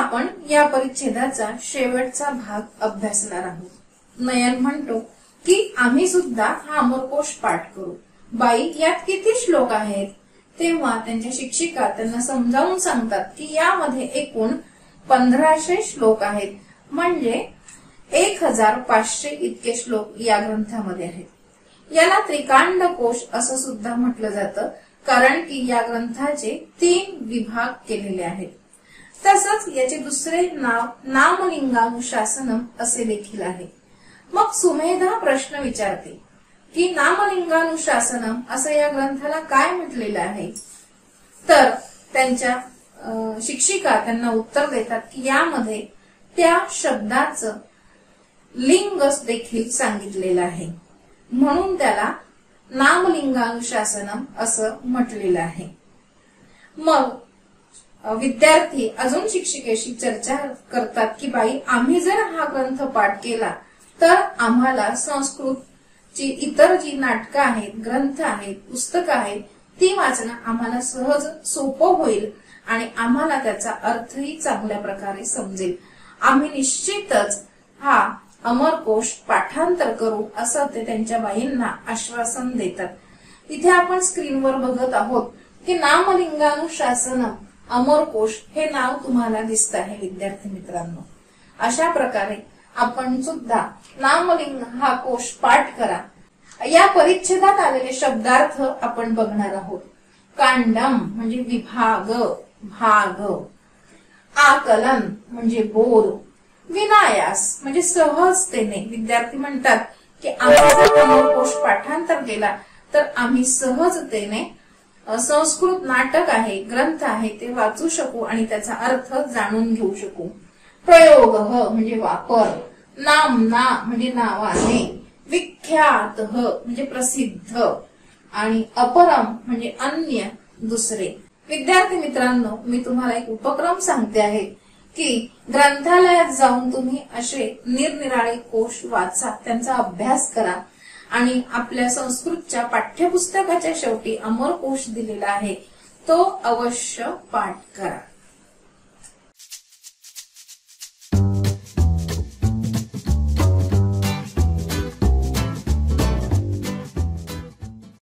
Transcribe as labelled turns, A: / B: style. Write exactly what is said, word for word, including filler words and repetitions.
A: आपण या परिच्छेदाचा शेवटचा भाग अभ्यासणार आहोत. नयन म्हणतो की आम्ही सुद्धा हा अमरकोश पाठ करू. बाई यात किती श्लोक आहेत? तेव्हा त्यांच्या शिक्षिका त्यांना समजावून सांगतात की यामध्ये एकूण पंधराशे श्लोक आहेत, म्हणजे एक हजार पाचशे इतके श्लोक या ग्रंथामध्ये आहेत. याला त्रिकांड कोश असं सुद्धा म्हटलं जातं, कारण की या ग्रंथाचे तीन विभाग केलेले आहेत. तसंच याचे दुसरे नाव नामलिंगानुशासनम असे देखील आहे. मग सुमेधा प्रश्न विचारते की नामलिंगानुशासनम असं या ग्रंथाला काय म्हटलेलं आहे? तर त्यांच्या शिक्षिका त्यांना उत्तर देतात की यामध्ये त्या शब्दाचं लिंग देखील सांगितलेलं आहे, म्हणून त्याला नामलिंगानुशासनम असं म्हटलेलं आहे. मग विद्यार्थी अजून शिक्षिकेशी चर्चा करतात की बाई आम्ही जर हा ग्रंथ पाठ केला तर आम्हाला संस्कृतची इतर जी नाटकं आहेत, ग्रंथ आहेत, पुस्तकं आहेत ती वाचणं आम्हाला सहज सोपं होईल आणि आम्हाला त्याचा अर्थही चांगल्या प्रकारे समजेल. आम्ही निश्चितच हा अमरकोश पाठांतर करू असं ते त्यांच्या बाईंना आश्वासन देतात. इथे आपण स्क्रीनवर बघत आहोत की नामलिंगानुशासनम अमरकोश हे नाव तुम्हाला दिसत आहे विद्यार्थी मित्रांनो. अशा प्रकारे आपण सुद्धा नामलिंग हा कोश पाठ करा. या परिच्छेदात आलेले शब्दार्थ आपण बघणार आहोत. कांडम म्हणजे विभाग, भाग. आकलन म्हणजे बोध. विनायास म्हणजे सहजतेने. विद्यार्थी म्हणतात की आम्ही जर अमरकोश पाठांतर केला तर आम्ही सहजतेने संस्कृत नाटक आहे, ग्रंथ आहे ते वाचू शकू आणि त्याचा अर्थ जाणून घेऊ शकू. प्रयोग म्हणजे वापर. नामना म्हणजे नावाने. विख्यात म्हणजे प्रसिद्ध. आणि अपरम म्हणजे अन्य, दुसरे. विद्यार्थी मित्रांनो, मी तुम्हाला एक उपक्रम सांगते आहे की ग्रंथालयात जाऊन तुम्ही असे निरनिराळे कोश वाचा, त्यांचा अभ्यास करा आणि आपल्या संस्कृतच्या पाठ्यपुस्तकाच्या शेवटी अमरकोश दिलेला आहे तो अवश्य पाठ करा.